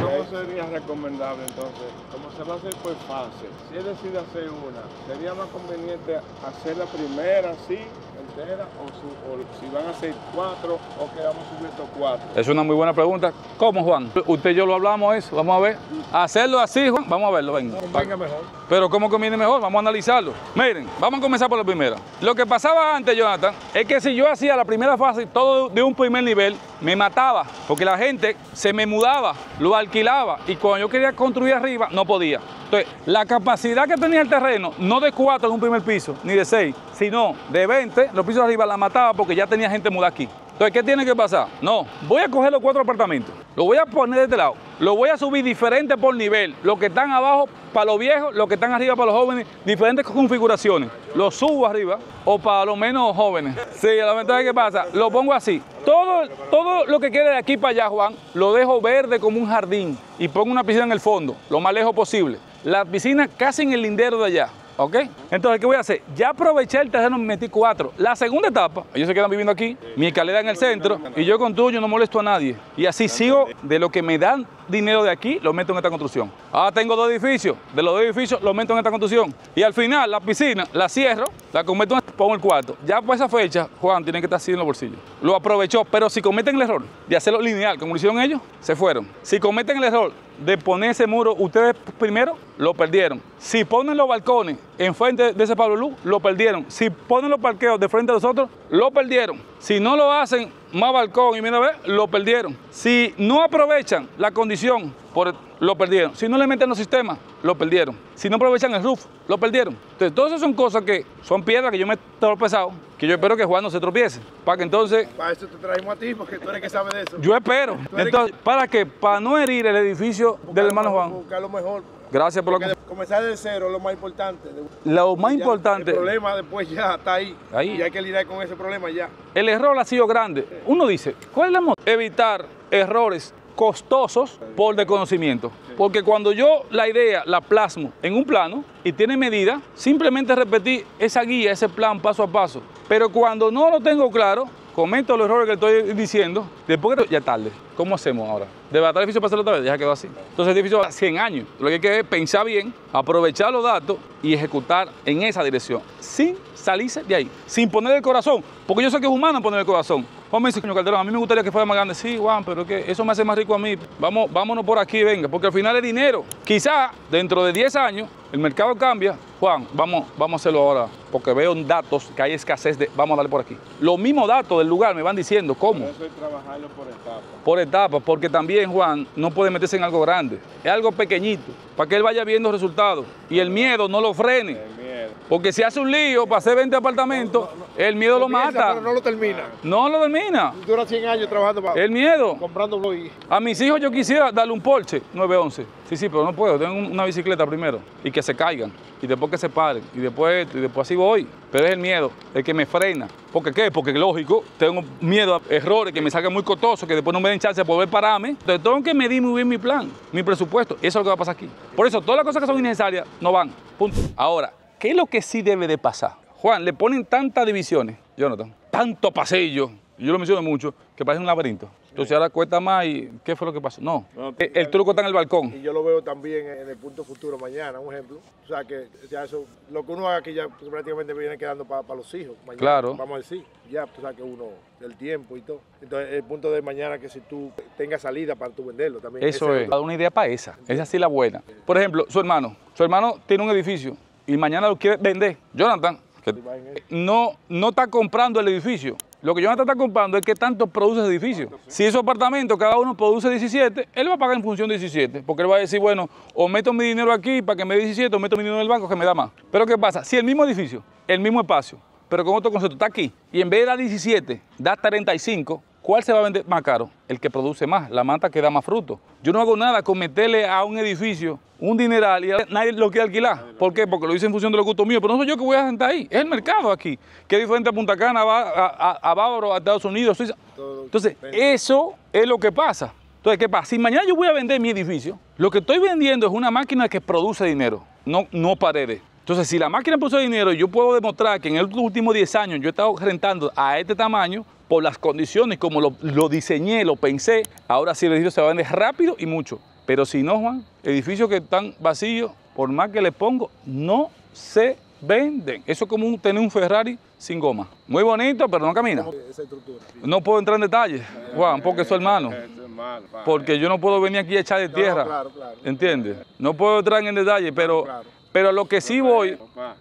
¿Cómo sería recomendable entonces? Como se va a hacer por fase, si él decide hacer una, ¿sería más conveniente hacer la primera así, entera, o si van a hacer 4 o que vamos a subir estos 4? Es una muy buena pregunta. ¿Cómo, Juan? Usted y yo lo hablamos eso, vamos a ver. Hacerlo así, Juan, vamos a verlo, venga. Venga mejor. Pero ¿cómo conviene mejor? Vamos a analizarlo. Miren, vamos a comenzar por la primera. Lo que pasaba antes, Jonathan, es que si yo hacía la primera fase todo de un primer nivel, me mataba, porque la gente se me mudaba, lo alquilaba, y cuando yo quería construir arriba, no podía. Entonces, la capacidad que tenía el terreno, no de 4 en un primer piso, ni de 6, sino de 20, los pisos de arriba la mataba porque ya tenía gente mudada aquí. Entonces, ¿qué tiene que pasar? No, voy a coger los 4 apartamentos, los voy a poner de este lado, los voy a subir diferente por nivel, los que están abajo para los viejos, los que están arriba para los jóvenes, diferentes configuraciones. Los subo arriba o para los menos jóvenes. Sí, la ventaja es que pasa, lo pongo así. Todo lo que quede de aquí para allá, Juan, lo dejo verde como un jardín y pongo una piscina en el fondo, lo más lejos posible. La piscina casi en el lindero de allá. ¿Ok? Entonces, ¿qué voy a hacer? Ya aproveché el terreno, me metí 4. La segunda etapa, ellos se quedan viviendo aquí, mi escalera en el centro, y yo construyo, no molesto a nadie. Y así sigo, de lo que me dan dinero de aquí, lo meto en esta construcción. Ahora tengo 2 edificios, de los 2 edificios lo meto en esta construcción. Y al final, la piscina, la cierro, la convierto en pongo el cuarto. Ya por esa fecha, Juan tiene que estar así en los bolsillos. Lo aprovechó, pero si cometen el error de hacerlo lineal, como lo hicieron ellos, se fueron. Si cometen el error de poner ese muro ustedes primero, lo perdieron. Si ponen los balcones enfrente de ese Pablo Luz, lo perdieron. Si ponen los parqueos de frente a nosotros, lo perdieron. Si no lo hacen más balcón y mira a ver, lo perdieron. Si no aprovechan la condición, lo perdieron. Si no le meten los sistemas, lo perdieron. Si no aprovechan el roof, lo perdieron. Entonces, todas esas son cosas que son piedras que yo me he tropezado, que yo espero que Juan no se tropiece. Para que entonces... Para eso te traemos a ti, porque tú eres que sabe de eso. Yo espero. Entonces, ¿para qué? Para no herir el edificio del hermano Juan. Buscar lo mejor. Gracias por la... Comenzar de cero es lo más importante. Lo más importante... El problema después ya está ahí. Y hay que lidiar con ese problema ya. El error ha sido grande. Uno dice, ¿cuál es la motivación? Evitar errores costosos por desconocimiento. Porque cuando yo la idea la plasmo en un plano y tiene medida, simplemente repetir esa guía, ese plan paso a paso. Pero cuando no lo tengo claro, cometo los errores que estoy diciendo, después ya es tarde. ¿Cómo hacemos ahora? ¿Debatar el edificio para hacerlo otra vez? Ya quedó así. Entonces el edificio va 100 años. Lo que hay que es pensar bien, aprovechar los datos y ejecutar en esa dirección, sin salirse de ahí, sin poner el corazón. Porque yo sé que es humano poner el corazón. Juan me dice, coño Calderón, a mí me gustaría que fuera más grande. Sí, Juan, pero que eso me hace más rico a mí. Vámonos por aquí, venga, porque al final es dinero. Quizá dentro de 10 años el mercado cambia. Juan, vamos a hacerlo ahora, porque veo datos que hay escasez de... Vamos a darle por aquí. Los mismos datos del lugar me van diciendo cómo. Por eso es trabajarlo por etapas. Por etapas, porque también, Juan, no puede meterse en algo grande. Es algo pequeñito, para que él vaya viendo resultados. Y el miedo no lo frene. Porque si hace un lío para hacer 20 apartamentos, el miedo lo mata. Pero no lo termina. No lo termina. Dura 100 años trabajando para... El miedo. Comprándolo y... A mis hijos yo quisiera darle un Porsche 911. Sí, pero no puedo. Tengo una bicicleta primero. Y que se caigan. Y después que se paren. Y después esto. Y después así voy. Pero es el miedo el que me frena. ¿Por qué? Porque lógico, tengo miedo a errores que me salgan muy costosos, que después no me den chance de poder pararme. Entonces tengo que medir muy bien mi plan, mi presupuesto. Eso es lo que va a pasar aquí. Por eso todas las cosas que son innecesarias no van. Punto. Ahora, ¿qué es lo que sí debe de pasar? Juan, le ponen tantas divisiones, Jonathan, tanto pasillo, yo lo menciono mucho, que parece un laberinto. Entonces ahora cuesta más y ¿qué fue lo que pasó? No, el truco está en el balcón. Y yo lo veo también en el punto futuro mañana, un ejemplo. O sea, que ya eso, lo que uno haga aquí ya pues, prácticamente viene quedando para los hijos. Mañana, claro. Vamos a decir, ya, o sea, que uno, el tiempo y todo. Entonces, el punto de mañana que si tú tengas salida para tú venderlo también. Eso es, una idea para esa es así la buena. Por ejemplo, su hermano tiene un edificio y mañana lo quiere vender. Jonathan, que no está comprando el edificio. Lo que Jonathan está comprando es qué tanto produce ese edificio. Si esos apartamentos cada uno produce 17, él va a pagar en función de 17. Porque él va a decir, bueno, o meto mi dinero aquí para que me dé 17, o meto mi dinero en el banco que me da más. Pero ¿qué pasa? Si el mismo edificio, el mismo espacio, pero con otro concepto, está aquí, y en vez de dar 17, da 35, ¿cuál se va a vender más caro? El que produce más, la mata que da más fruto. Yo no hago nada con meterle a un edificio un dineral y nadie lo quiere alquilar. ¿Por qué? Porque lo hice en función de los gustos míos, pero no soy yo que voy a sentar ahí. Es el mercado aquí, que es diferente a Punta Cana, a Bávaro, a Estados Unidos, Suiza. Entonces, eso es lo que pasa. Entonces, ¿qué pasa? Si mañana yo voy a vender mi edificio, lo que estoy vendiendo es una máquina que produce dinero, no paredes. Entonces, si la máquina produce dinero, yo puedo demostrar que en los últimos 10 años yo he estado rentando a este tamaño por las condiciones, como lo diseñé, lo pensé, ahora sí el edificio se va a vender rápido y mucho. Pero si no, Juan, edificios que están vacíos, por más que le pongo, no se venden. Eso es como tener un Ferrari sin goma. Muy bonito, pero no camina. Esa estructura. No puedo entrar en detalle, Juan, porque soy hermano. Porque yo no puedo venir aquí a echar de tierra. Claro. ¿Entiendes? No puedo entrar en detalle, pero lo que sí voy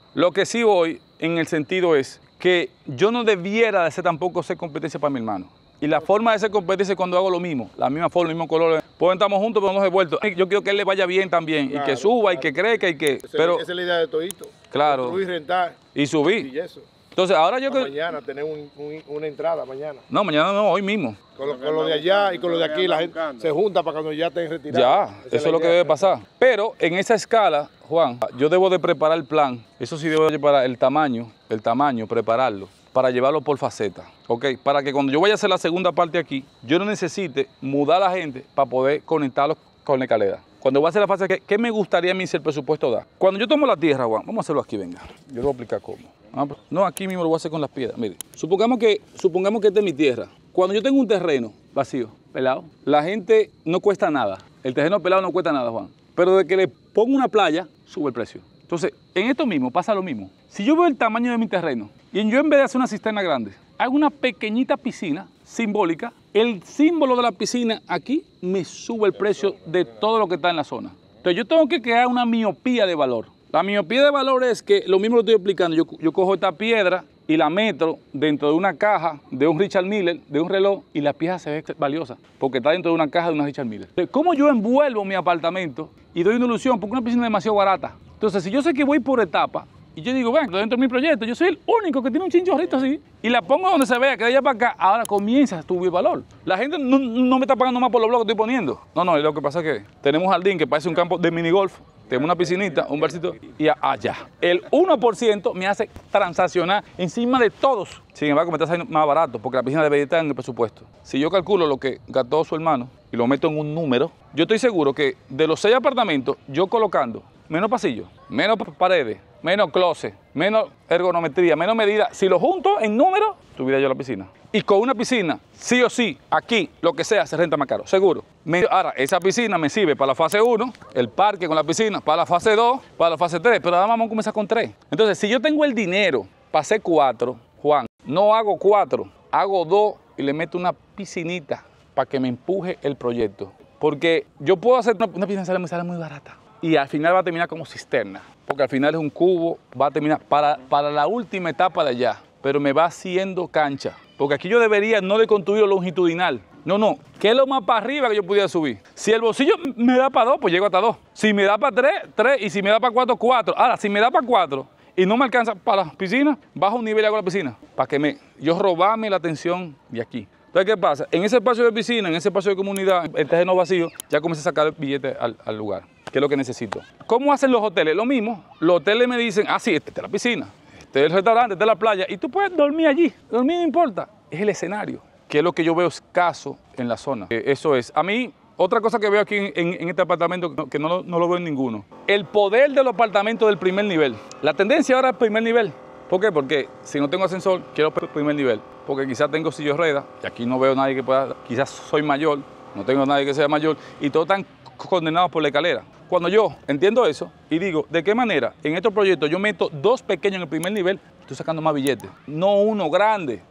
en el sentido es que yo no debiera de hacer tampoco ser competencia para mi hermano. Y la forma de ser competencia es cuando hago lo mismo, la misma forma, el mismo color. Pues estamos juntos, pero no nos he vuelto. Yo quiero que él le vaya bien también, y que suba, y que crezca, y que... Esa es la idea de todito. Claro. Construir, rentar. Y subir. Y eso. Entonces, ahora yo... Mañana, tener una entrada mañana. No, mañana no, hoy mismo. Con lo de allá y con lo de aquí, la gente se junta para cuando ya estén retirados. Ya, eso es lo que debe pasar. Pero en esa escala, Juan, yo debo de preparar el plan. Eso sí debo de preparar el tamaño, prepararlo, para llevarlo por faceta, ¿ok? Para que cuando yo vaya a hacer la segunda parte aquí, yo no necesite mudar a la gente para poder conectarlos con la escalera. Cuando voy a hacer la fase, ¿qué me gustaría a mí si el presupuesto da? Cuando yo tomo la tierra, Juan, vamos a hacerlo aquí, venga. Yo le voy a explicar cómo. No, aquí mismo lo voy a hacer con las piedras. Mire, supongamos que esta es mi tierra. Cuando yo tengo un terreno vacío, pelado, la gente no cuesta nada. El terreno pelado no cuesta nada, Juan. Pero de que le pongo una playa, sube el precio. Entonces, en esto mismo pasa lo mismo. Si yo veo el tamaño de mi terreno y yo en vez de hacer una cisterna grande, hago una pequeñita piscina simbólica, el símbolo de la piscina aquí me sube el precio de todo lo que está en la zona. Entonces, yo tengo que crear una miopía de valor. La miopía de valor es que, lo mismo lo estoy explicando, yo cojo esta piedra y la meto dentro de una caja de un Richard Miller, de un reloj, y la pieza se ve valiosa, porque está dentro de una caja de una Richard Miller. Entonces, ¿cómo yo envuelvo mi apartamento y doy una ilusión? Porque una piscina es demasiado barata. Entonces, si yo sé que voy por etapa, y yo digo, ven, dentro de mi proyecto, yo soy el único que tiene un chinchorrito así, y la pongo donde se vea, que de allá para acá, ahora comienza a subir valor. La gente no me está pagando más por los bloques que estoy poniendo. No, lo que pasa es que tenemos un jardín que parece un campo de minigolf, tenemos una piscinita, un barcito, y allá. El 1% me hace transaccionar encima de todos. Sin embargo, me está saliendo más barato, porque la piscina debe estar en el presupuesto. Si yo calculo lo que gastó su hermano y lo meto en un número, yo estoy seguro que de los 6 apartamentos, yo colocando menos pasillos, menos paredes, menos closet, menos ergonometría, menos medida, si lo junto en número, subiría yo a la piscina. Y con una piscina, sí o sí, aquí, lo que sea, se renta más caro, seguro. Ahora, esa piscina me sirve para la fase 1, el parque con la piscina, para la fase 2, para la fase 3, pero ahora vamos a comenzar con 3. Entonces, si yo tengo el dinero para hacer 4, Juan, no hago 4, hago 2 y le meto una piscinita para que me empuje el proyecto. Porque yo puedo hacer una piscina que sale muy barata. Y al final va a terminar como cisterna, porque al final es un cubo, va a terminar para la última etapa de allá, pero me va haciendo cancha, porque aquí yo debería no de construirlo longitudinal, no, que es lo más para arriba que yo pudiera subir. Si el bolsillo me da para 2, pues llego hasta 2. Si me da para 3, y si me da para 4, 4. Ahora, si me da para 4 y no me alcanza para la piscina, bajo un nivel y hago la piscina, para que yo robarme la atención de aquí. Entonces, ¿qué pasa? En ese espacio de piscina, en ese espacio de comunidad, el terreno vacío, ya comencé a sacar el billete al lugar, que es lo que necesito. ¿Cómo hacen los hoteles? Lo mismo. Los hoteles me dicen, sí, esta es la piscina, este es el restaurante, esta es la playa, y tú puedes dormir allí. Dormir no importa, es el escenario, que es lo que yo veo escaso en la zona. Eso es. A mí, otra cosa que veo aquí en este apartamento, que no lo veo en ninguno, el poder de los apartamentos del primer nivel. La tendencia ahora es primer nivel. ¿Por qué? Porque si no tengo ascensor, quiero primer nivel. Porque quizás tengo silla de ruedas, y aquí no veo a nadie que pueda, quizás soy mayor, no tengo a nadie que sea mayor, y todos están condenados por la escalera. Cuando yo entiendo eso y digo, ¿de qué manera en estos proyectos yo meto 2 pequeños en el primer nivel? Estoy sacando más billetes, no uno grande.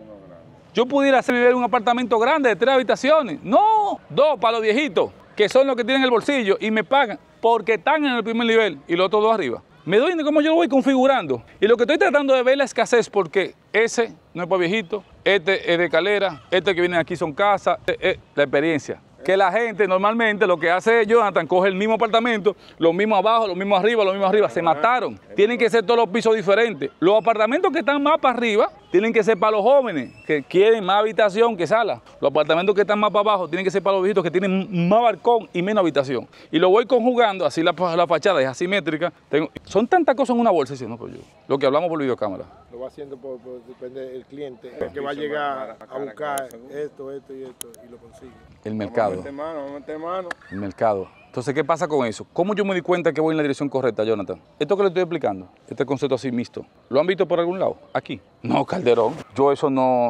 Yo pudiera hacer vivir un apartamento grande de 3 habitaciones. No, 2 para los viejitos, que son los que tienen el bolsillo y me pagan porque están en el primer nivel y los otros 2 arriba. Me doy cómo yo lo voy configurando. Y lo que estoy tratando de ver es la escasez, porque ese no es para viejitos, este es de escalera, este que viene aquí son casas, la experiencia. Que la gente normalmente lo que hace es, Jonathan, coge el mismo apartamento, los mismos abajo, los mismos arriba, se mataron. Tienen que ser todos los pisos diferentes. Los apartamentos que están más para arriba tienen que ser para los jóvenes, que quieren más habitación que sala. Los apartamentos que están más para abajo tienen que ser para los viejitos que tienen más balcón y menos habitación. Y lo voy conjugando, así la fachada es asimétrica. Son tantas cosas en una bolsa, ¿sí? No, pues yo, lo que hablamos por videocámara. Lo va haciendo depende del cliente, que va a llegar a buscar esto y lo consigue. El mercado. Vamos a meter mano. El mercado. Entonces, ¿qué pasa con eso? ¿Cómo yo me di cuenta que voy en la dirección correcta, Jonathan? Esto que le estoy explicando, este concepto así mixto, ¿lo han visto por algún lado? Aquí. No, Calderón. Yo eso no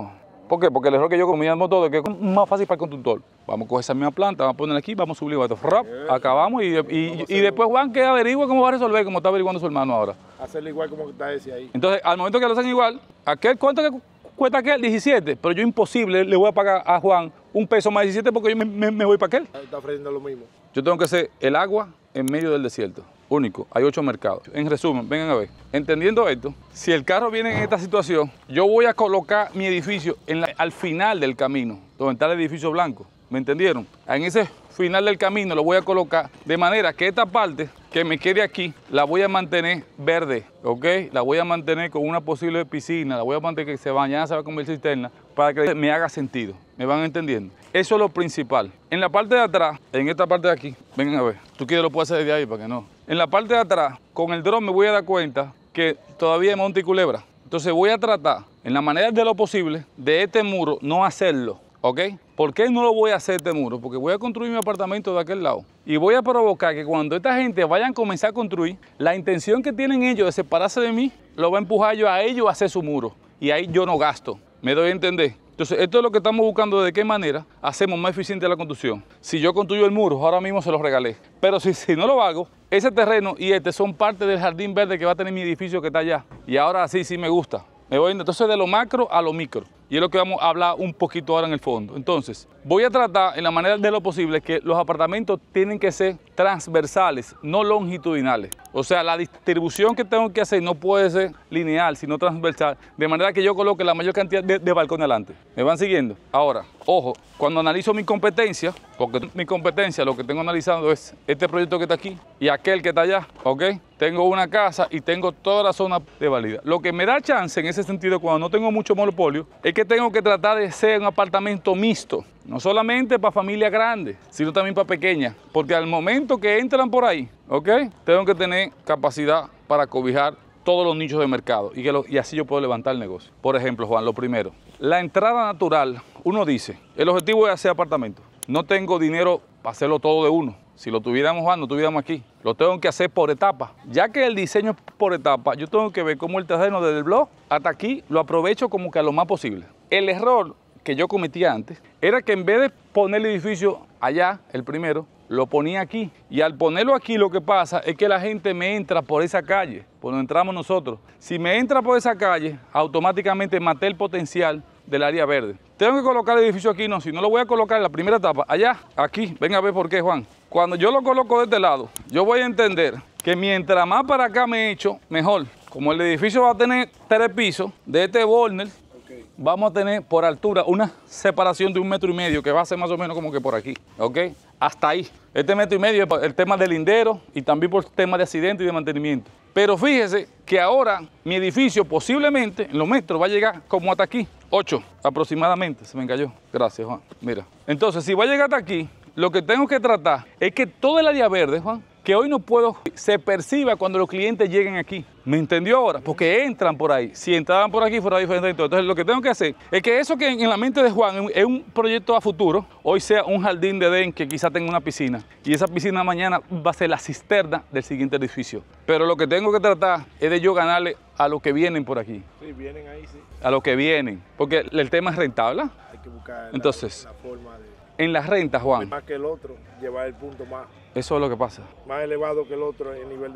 ¿Por qué? Porque el error que yo comí todo es que es más fácil para el constructor. Vamos a coger esa misma planta, vamos a ponerla aquí, vamos a subir esto, acabamos y después Juan que averigua cómo va a resolver, como está averiguando su hermano ahora. Hacerlo igual como está ese ahí. Entonces, al momento que lo hacen igual, ¿aquel cuánto que cuesta aquel? 17, pero yo imposible le voy a pagar a Juan un peso más 17 porque yo me voy para aquel. Está ofreciendo lo mismo. Yo tengo que hacer el agua en medio del desierto. Único, hay 8 mercados. En resumen, vengan a ver, entendiendo esto, si el carro viene en esta situación, yo voy a colocar mi edificio al final del camino, donde está el edificio blanco. ¿Me entendieron? En ese final del camino lo voy a colocar de manera que esta parte que me quede aquí la voy a mantener verde, ¿ok? La voy a mantener con una posible piscina, la voy a mantener que se bañara, se va a convertir en cisterna, para que me haga sentido. ¿Me van entendiendo? Eso es lo principal. En la parte de atrás, en esta parte de aquí, vengan a ver, tú quieres lo puedes hacer desde ahí para que no. En la parte de atrás, con el dron me voy a dar cuenta que todavía hay monte y culebra. Entonces voy a tratar, en la manera de lo posible, de este muro no hacerlo, ¿ok? ¿Por qué no lo voy a hacer este muro? Porque voy a construir mi apartamento de aquel lado. Y voy a provocar que cuando esta gente vayan a comenzar a construir, la intención que tienen ellos de separarse de mí, lo va a empujar yo a ellos a hacer su muro. Y ahí yo no gasto. ¿Me doy a entender? Entonces, esto es lo que estamos buscando, de qué manera hacemos más eficiente la construcción. Si yo construyo el muro, ahora mismo se lo regalé. Pero si no lo hago, ese terreno y este son parte del jardín verde que va a tener mi edificio que está allá. Y ahora sí me gusta. Me voy entonces de lo macro a lo micro. Y es lo que vamos a hablar un poquito ahora en el fondo. Entonces, voy a tratar en la manera de lo posible que los apartamentos tienen que ser transversales, no longitudinales. O sea, la distribución que tengo que hacer no puede ser lineal, sino transversal, de manera que yo coloque la mayor cantidad de balcones adelante. ¿Me van siguiendo? Ahora, ojo, cuando analizo mi competencia, porque mi competencia lo que tengo analizando es este proyecto que está aquí y aquel que está allá, ¿ok? Tengo una casa y tengo toda la zona de validad. Lo que me da chance en ese sentido, cuando no tengo mucho monopolio, es que tengo que tratar de ser un apartamento mixto. No solamente para familias grandes, sino también para pequeñas. Porque al momento que entran por ahí, ¿ok? Tengo que tener capacidad para cobijar todos los nichos de mercado y así yo puedo levantar el negocio. Por ejemplo, Juan, lo primero, la entrada natural, uno dice, el objetivo es hacer apartamento. No tengo dinero para hacerlo todo de uno. Si lo tuviéramos, Juan, no tuviéramos aquí. Lo tengo que hacer por etapas. Ya que el diseño es por etapas, yo tengo que ver cómo el terreno desde el blog hasta aquí lo aprovecho como que a lo más posible. El error que yo cometía antes era que en vez de poner el edificio allá, el primero, lo ponía aquí. Y al ponerlo aquí lo que pasa es que la gente me entra por esa calle, por donde entramos nosotros. Si me entra por esa calle, automáticamente maté el potencial del área verde. Tengo que colocar el edificio aquí, no, si no lo voy a colocar en la primera etapa, allá, aquí, ven a ver por qué, Juan. Cuando yo lo coloco de este lado, yo voy a entender que mientras más para acá me echo, mejor. Como el edificio va a tener 3 pisos de este border, vamos a tener por altura una separación de 1,5 metros que va a ser más o menos como que por aquí, ¿ok? Hasta ahí. Este 1,5 metros es el tema del lindero y también por tema de accidente y de mantenimiento. Pero fíjese que ahora mi edificio posiblemente en los metros va a llegar como hasta aquí, 8 aproximadamente. Se me cayó. Gracias, Juan. Mira. Entonces, si va a llegar hasta aquí, lo que tengo que tratar es que todo el área verde, Juan, que hoy no puedo, se perciba cuando los clientes lleguen aquí. ¿Me entendió ahora? Porque entran por ahí. Si entraban por aquí fuera diferente. Entonces lo que tengo que hacer es que eso que en la mente de Juan es un proyecto a futuro, hoy sea un jardín de Edén que quizá tenga una piscina. Y esa piscina mañana va a ser la cisterna del siguiente edificio. Pero lo que tengo que tratar es de yo ganarle a los que vienen por aquí. Sí, vienen ahí, sí. A los que vienen. Porque el tema es rentable. Hay que buscar entonces, la forma de... En las rentas, Juan. Más que el otro, llevar el punto más Eso es lo que pasa. elevado que el otro en nivel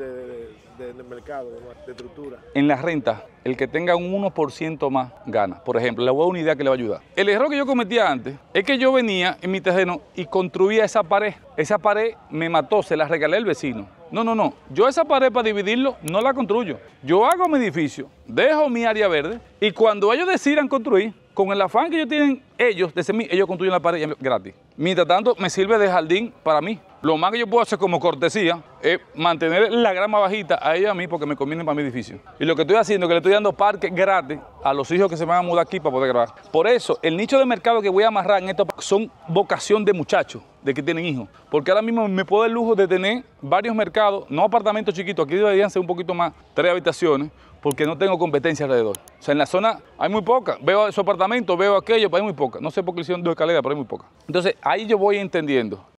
de mercado, de estructura. En las rentas, el que tenga un 1% más gana. Por ejemplo, le voy a dar una idea que le va a ayudar. El error que yo cometía antes es que yo venía en mi terreno y construía esa pared. Esa pared me mató, se la regalé al vecino. No. Yo esa pared para dividirlo no la construyo. Yo hago mi edificio, dejo mi área verde y cuando ellos decidan construir, con el afán que ellos tienen ellos construyen la pared gratis. Mientras tanto, me sirve de jardín para mí. Lo más que yo puedo hacer como cortesía es mantener la grama bajita a ella a mí porque me conviene para mi edificio. Y lo que estoy haciendo es que le estoy dando parques gratis a los hijos que se van a mudar aquí para poder grabar. Por eso, el nicho de mercado que voy a amarrar en esto son vocación de muchachos, de que tienen hijos. Porque ahora mismo me puedo dar el lujo de tener varios mercados, no apartamentos chiquitos, aquí deberían ser un poquito más, 3 habitaciones, porque no tengo competencia alrededor. O sea, en la zona hay muy poca. Veo su apartamento, veo aquello, pero hay muy poca. No sé por qué le hicieron 2 escaleras, pero hay muy poca. Entonces, ahí yo voy entendiendo.